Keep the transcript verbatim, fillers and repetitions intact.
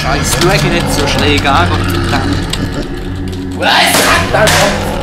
Scheiß, schau nicht so schräg an, Gott verdammt. Was sagt das?